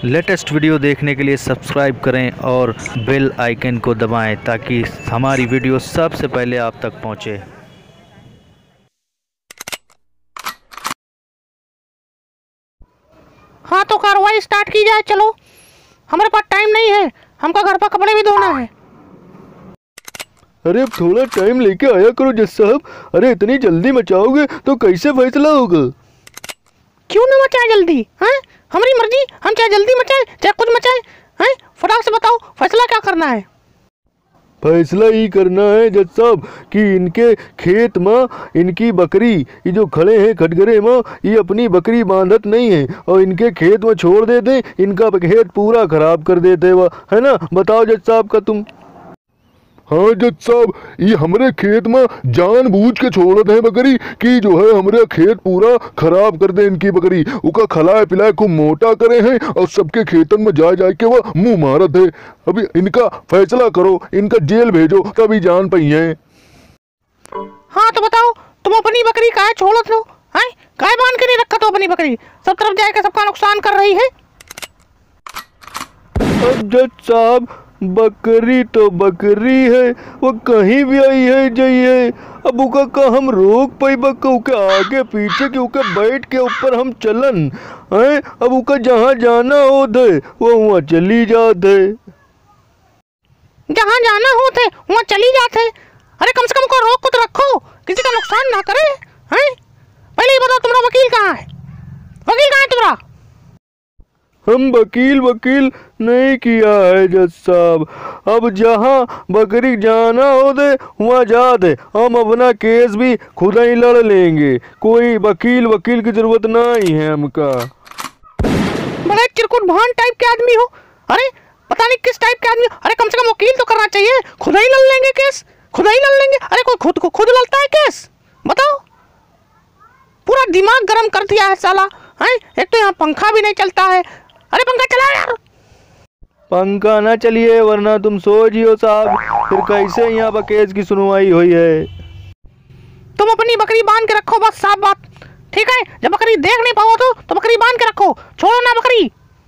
Latest video देखने के लिए सब्सक्राइब करें और बेल आइकन को दबाएं ताकि हमारी वीडियो सबसे पहले आप तक पहुंचे। हाँ तो कार्रवाई स्टार्ट की जाए। चलो, हमारे पास टाइम नहीं है, हमको घर पर कपड़े भी धोना है। अरे अब थोड़ा टाइम लेके आया करो जज साहब। अरे इतनी जल्दी मचाओगे तो कैसे फैसला होगा? क्यों ना मचाए जल्दी? हैं, हमारी मर्जी, हम चाहे जल्दी मचाए चाहे कुछ मचाए। हैं, फटाक से बताओ फैसला क्या करना है? फैसला ही करना है जज साहब कि इनके खेत में इनकी बकरी ये जो खड़े हैं खटगरे में, ये अपनी बकरी बांधत नहीं है और इनके खेत में छोड़ देते, इनका खेत पूरा खराब कर देते वह, है ना? बताओ जज साहब का तुम। हाँ जज साहब, ये हमारे खेत में जानबूझ के छोड़त है बकरी कि जो है हमारे खेत पूरा खराब कर दे। इनकी बकरी उका खलाए पिलाए खूब मोटा करे हैं और सबके खेतन में जा के वह मुंह मारत है। अभी इनका फैसला करो, इनका जेल भेजो तभी जान पाई है। हाँ तो बताओ, तुम अपनी बकरी काहे छोड़त हो? हैं, काहे बांध के नहीं रखा तो अपनी बकरी? सब तरफ जाके सबका नुकसान कर रही है। अब जज साहब, बकरी तो बकरी है, वो कहीं भी आई है जाइए। अब उका का हम रोक पाई के आगे पीछे के उके बैठ के ऊपर हम चलन है। अब उका जहाँ जाना हो दे वो वहाँ चली जाते। जहाँ जाना हो थे वहाँ चली जाते। अरे कम से कम को रोक कुछ रखो, किसी का नुकसान ना करे। हैं, पहले ये बताओ तुम्हारा वकील कहाँ है? वकील कहाँ है तुम्हारा? हम वकील नहीं किया है जज साहब। अब जहाँ बकरी जाना हो दे वहाँ जा दे, हम अपना केस भी खुद ही लड़ लेंगे। कोई वकील की जरूरत नहीं है हमका। बड़े चिरकुट भान टाइप के आदमी हो। अरे पता नहीं किस टाइप के आदमी हो। अरे कम से कम वकील तो करना चाहिए, खुद ही लड़ लेंगे केस, खुद ही लड़ लेंगे। अरे कोई खुद लड़ता है केस? बताओ, पूरा दिमाग गर्म कर दिया है साला। हैं, एक तो यहाँ पंखा भी नहीं चलता है। अरे पंखा चला यार। पंखा ना चलिए वरना तुम सो जियो साहब, फिर कैसे यहाँ पर केस की सुनवाई हुई है? तुम अपनी बकरी बांध के रखो, बस साफ बात। ठीक है, जब बकरी देख नहीं पाओ तो बकरी बांध के रखो, छोड़ो ना बकरी।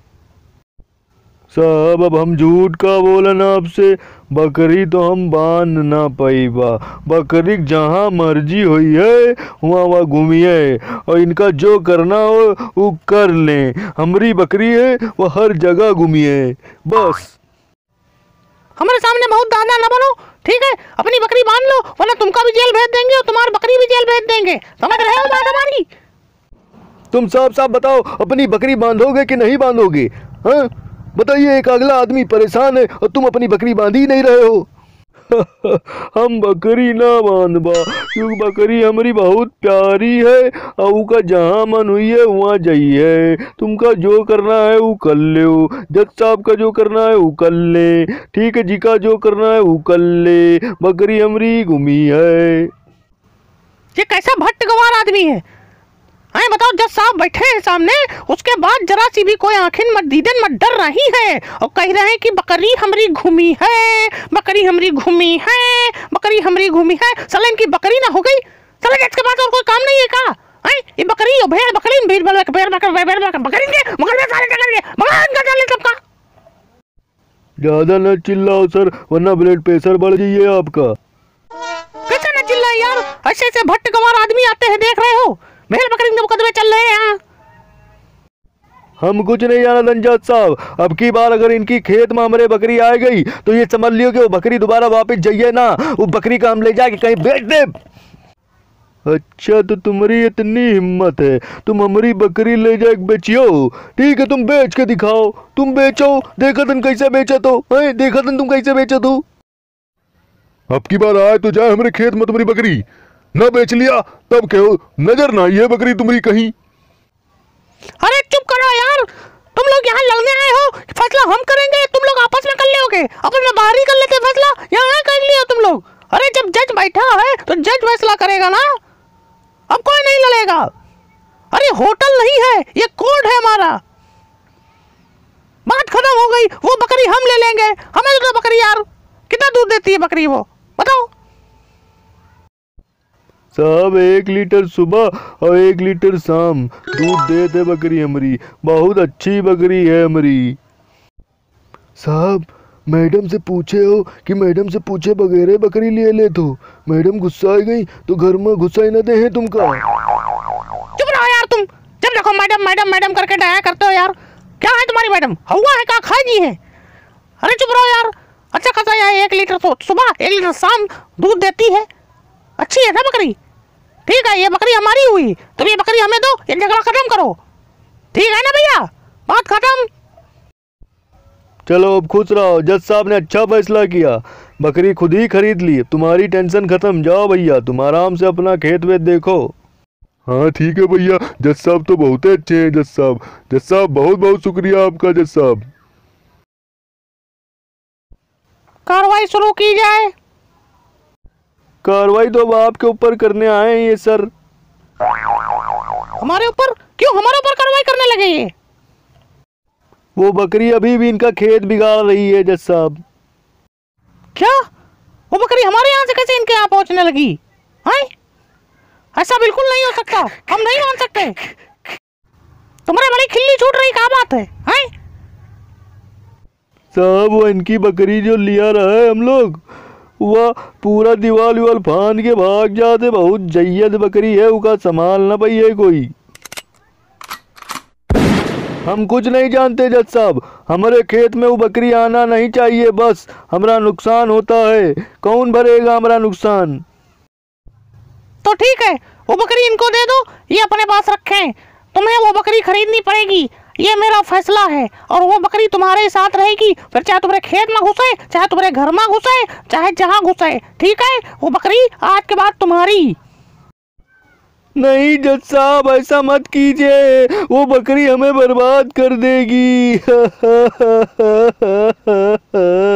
साहब अब हम झूठ का बोलन आपसे, बकरी तो हम बांध ना पाईबा। बकरी जहाँ मर्जी हुई है वहाँ घूमिए और इनका जो करना हो वो कर लें। हमारी बकरी है वो हर जगह घूमिए बस। हमारे सामने बहुत दादा ना बनो, ठीक है? अपनी बकरी बांध लो वरना तुमका भी जेल भेज देंगे और तुम्हारी बकरी भी जेल भेज देंगे। समझ रहे हो बात हमारी? तुम साफ बताओ, अपनी बकरी बांधोगे कि नहीं बांधोगे? हाँ बताइए, एक अगला आदमी परेशान है और तुम अपनी बकरी बांध ही नहीं रहे हो। हम बकरी ना बांधबा क्योंकि बकरी हमारी बहुत प्यारी है और उका जहाँ मन हुई है वहाँ जाइए। तुमका जो करना है वो कर ले, जज साहब का जो करना है वो कर ले, ठीक है जी का जो करना है वो कर ले। बकरी हमारी घूमी है। ये कैसा भट्ट गवार आदमी है? हैं, बताओ, जज साहब बैठे हैं सामने, उसके बाद जरा सी भी कोई आंखें मत दीदन मत डर रही है और कह रहे हैं कि बकरी हमारी घूमी है, बकरी हमारी घूमी है, बकरी हमारी घूमी है। साला इनकी बकरी ना हो गई? साला इसके बाद और कोई काम नहीं है क्या? हैं, ये बकरी और भेड़ बकरी बकरी के मगर में सारे जगह मगर डाले सबका। ज्यादा न चिल्लाओ सर वरना ब्लड प्रेशर बढ़ जाइए आपका। कैसे न चिल्लाए यार? ऐसे भट्ट गवार आदमी आते हैं, देख रहे हो? भेड़ बकरी के मुकदमे चल रहे हैं यहाँ। हम कुछ नहीं जाना जज साहब। अब की बार अगर इनकी खेत में हमारे बकरी आ गई तो ये समझ लियो कि वो बकरी दोबारा वापस जाइए ना, वो बकरी का हम ले जाके कहीं बेच दे। अच्छा तो तुम्हारी इतनी हिम्मत है, तुम हमारी बकरी ले जाके बेचियो? ठीक है, तुम बेच के दिखाओ, तुम बेचो। देखा तुम कैसे बेचा तो, देखा तुम कैसे बेचा तो। अब की बार आए तो जाए हमारे खेत में तुम्हारी बकरी, न बेच लिया तब कहो नजर ना आई है बकरी तुम्हारी कहीं। अरे चुप करो यार, तुम लोग यहाँ लड़ने आए हो, फैसला हम करेंगे, तुम लोग आपस में कर लोगे, आपस में बाहर ही कर लेते फैसला, यहाँ कर लिया तुम लोग। अरे जब जज बैठा है तो जज फैसला करेगा ना, अब कोई नहीं लड़ेगा। अरे होटल नहीं है, ये कोर्ट है हमारा। बात खत्म हो गई, वो बकरी हम ले लेंगे। हमें तो बकरी यार कितना दूध देती है बकरी, वो बताओ? साहब 1 लीटर सुबह और 1 लीटर शाम दूध दे दे बकरी हमारी, बहुत अच्छी बकरी है हमारी। साहब मैडम से पूछे हो कि मैडम से पूछे बगैर बकरी ले ले तो मैडम गुस्सा आ गई तो घर में घुसा ही न दे है तुमका। चुप रहो यार तुम, जब देखो मैडम मैडम मैडम करके डराया करते हो यार। क्या है तुम्हारी मैडम, हवा है का खाई जी है? अरे चुप रहो यार। अच्छा खासा यार 1 लीटर तो सुबह 1 लीटर शाम दूध देती है, अच्छी है ना बकरी। ठीक है, ये बकरी हमारी हुई, तुम ये बकरी हमें दो, ये झगड़ा खत्म करो, ठीक है ना भैया, बात खत्म। चलो अब खुश रहो, जज साहब ने अच्छा फैसला किया, बकरी खुद ही खरीद ली, तुम्हारी टेंशन खत्म। जाओ भैया तुम आराम से अपना खेत वेत देखो। हाँ ठीक है भैया, जज साहब तो बहुत अच्छे हैं। जज साहब बहुत बहुत शुक्रिया आपका जज साहब। कार्रवाई शुरू की जाए। कार्रवाई तो अब आपके ऊपर करने आए हैं ये सर। हमारे ऊपर क्यों, हमारे ऊपर कार्रवाई करने लगे ये? वो बकरी अभी भी इनका खेत बिगाड़ रही है जज साहब। क्या वो बकरी हमारे यहाँ से कैसे इनके यहाँ पहुँचने लगी? हैं? ऐसा बिल्कुल नहीं हो सकता, हम नहीं मान सकते। तुम्हारे बड़ी खिल्ली छूट रही, क्या बात है? हैं? साहब वो इनकी बकरी जो लिया रहा है हम लोग, वह पूरा दीवाल विवाल फांद के भाग जाते, बहुत जय्यद बकरी है, उसका संभाल ना पाई है कोई। हम कुछ नहीं जानते जज साहब, हमारे खेत में वो बकरी आना नहीं चाहिए, बस हमारा नुकसान होता है, कौन भरेगा हमारा नुकसान? तो ठीक है, वो बकरी इनको दे दो, ये अपने पास रखें, तुम्हें वो बकरी खरीदनी पड़ेगी, ये मेरा फैसला है। और वो बकरी तुम्हारे साथ रहेगी, फिर चाहे तुम्हारे खेत में घुसे, चाहे तुम्हारे घर में घुसे, चाहे जहाँ घुसे, ठीक है? वो बकरी आज के बाद तुम्हारी। नहीं जज साहब ऐसा मत कीजिए, वो बकरी हमें बर्बाद कर देगी।